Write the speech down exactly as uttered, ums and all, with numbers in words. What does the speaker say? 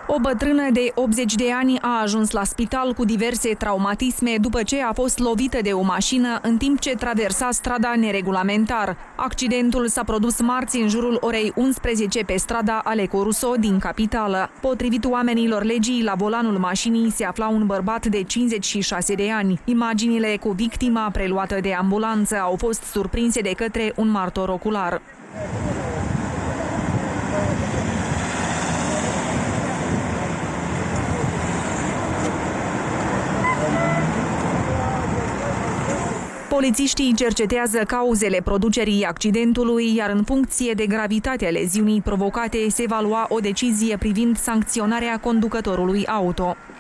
O bătrână de optzeci de ani a ajuns la spital cu diverse traumatisme după ce a fost lovită de o mașină în timp ce traversa strada neregulamentar. Accidentul s-a produs marți în jurul orei unsprezece pe strada Aleco Russo din capitală. Potrivit oamenilor legii, la volanul mașinii se afla un bărbat de cincizeci și șase de ani. Imaginile cu victima preluată de ambulanță au fost surprinse de către un martor ocular. Polițiștii cercetează cauzele producerii accidentului, iar în funcție de gravitatea leziunii provocate se va lua o decizie privind sancționarea conducătorului auto.